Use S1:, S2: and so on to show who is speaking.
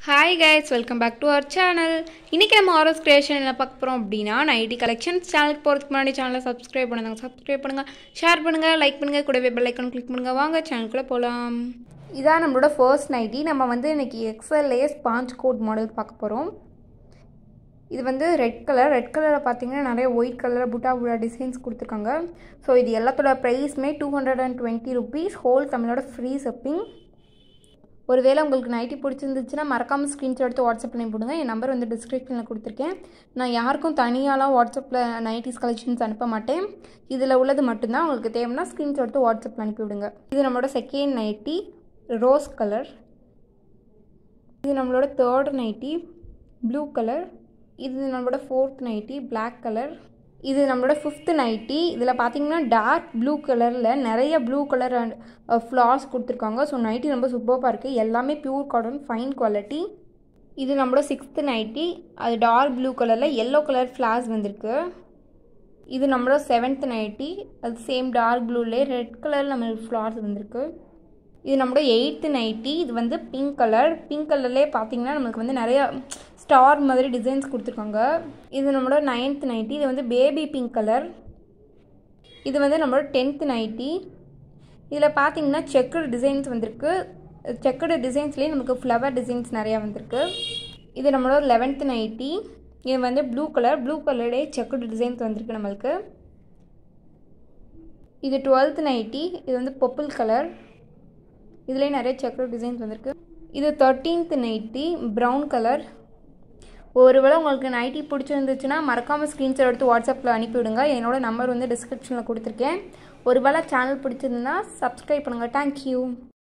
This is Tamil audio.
S1: Hi guys, welcome back to our channel. இன்னைக்கு நம்ம ஆரோஸ் கிரியேஷன் என்ன பார்க்க போறோம் அப்படினா நைட்டி கலெக்ஷன்ஸ் சேனலுக்கு போறதுக்கு முன்னாடி சேனலை சப்ஸ்கிரைப் பண்ணுங்க, ஷேர் பண்ணுங்க, லைக் பண்ணுங்க, கூடவே பெல் ஐகான் கிளிக் பண்ணுங்க. வாங்க சேனலுக்குள்ள போலாம். இதான் நம்மளோட ஃபர்ஸ்ட் நைட்டி. நம்ம வந்து இன்னைக்கு XL lace sponge coat model பார்க்க போறோம். இது வந்து ரெட் கலர்ல பாத்தீங்கன்னா நிறைய ஒயிட் கலர்ல புட்டா டிசைன்ஸ் கொடுத்திருக்காங்க. சோ இது எல்லாத்தோட பிரைஸ்மே 220 ரூபீஸ். ஹோல் தமிழோட ஃப்ரீ ஷிப்பிங். ஒருவேளை உங்களுக்கு நைட்டி பிடிச்சிருந்துச்சுன்னா மறக்காமல் ஸ்க்ரீன்ஷாட் எடுத்து வாட்ஸ்அப் பண்ணி போடுங்க. என் நம்பர் வந்து டிஸ்கிரிப்ஷனில் கொடுத்துருக்கேன். நான் யாருக்கும் தனியாலாம் வாட்ஸ்அப்பில் நைட்டிஸ் கலெக்ஷன்ஸ் அனுப்ப மாட்டேன். இதில் உள்ளது மட்டும்தான். உங்களுக்கு தேவைன்னா ஸ்க்ரீன்ஷாட் எடுத்து வாட்ஸ்அப்பில் அனுப்பிவிடுங்க. இது நம்மளோட செகண்ட் நைட்டி ரோஸ் கலர். இது நம்மளோட தேர்ட் நைட்டி ப்ளூ கலர். இது நம்மளோட ஃபோர்த் நைட்டி பிளாக் கலர். இது நம்மளோட ஃபிஃப்த் நைட்டி. இதில் பார்த்தீங்கன்னா டார்க் ப்ளூ கலரில் நிறைய ப்ளூ கலர் அண்ட் ஃப்ளார்ஸ் கொடுத்துருக்காங்க. ஸோ நைட்டி ரொம்ப சூப்பராக இருக்குது. எல்லாமே பியூர் காட்டன் ஃபைன் குவாலிட்டி. இது நம்மளோட சிக்ஸ்த் நைட்டி. அது டார்க் ப்ளூ கலரில் எல்லோ கலர் ஃப்ளார்ஸ் வந்திருக்கு. இது நம்மளோட செவன்த் நைட்டி. அது சேம் டார்க் ப்ளூலே ரெட் கலரில் நம்மளுக்கு ஃப்ளார்ஸ் வந்திருக்கு. இது நம்மளோட எயித்து நைட்டி. இது வந்து பிங்க் கலர்லேயே பார்த்தீங்கன்னா நம்மளுக்கு வந்து நிறையா ஸ்டார் மாதிரி டிசைன்ஸ் கொடுத்துருக்காங்க. இது நம்மளோட நைன்த் நைட்டி. இது வந்து பேபி பிங்க் கலர். இது வந்து நம்மளோட 10th நைட்டி. இதில் பார்த்தீங்கன்னா செக்குடு டிசைன்ஸ் வந்திருக்கு. செக்குடு டிசைன்ஸ்லேயே நமக்கு ஃப்ளவர் டிசைன்ஸ் நிறையா வந்திருக்கு. இது நம்மளோட 11th நைட்டி. இது வந்து ப்ளூ கலர்லேயே செக்குடு டிசைன்ஸ் வந்திருக்கு நம்மளுக்கு. இது 12th நைட்டி. இது வந்து பர்பிள் கலர். இதுலேயே நிறைய செக்குடு டிசைன்ஸ் வந்திருக்கு. இது 13th நைட்டி ப்ரௌன் கலர். ஒருவேளை உங்களுக்கு நைட்டி பிடிச்சிருந்துச்சுன்னா மறக்காமல் ஸ்க்ரீன்ஷாட் எடுத்து வாட்ஸ்அப்பில் அனுப்பிவிடுங்க. என்னோட நம்பர் வந்து டிஸ்கிரிப்ஷனில் கொடுத்துருக்கேன். ஒருவேளை சேனல் பிடிச்சிருந்தா சப்ஸ்கிரைப் பண்ணுங்கள். தேங்க்யூ.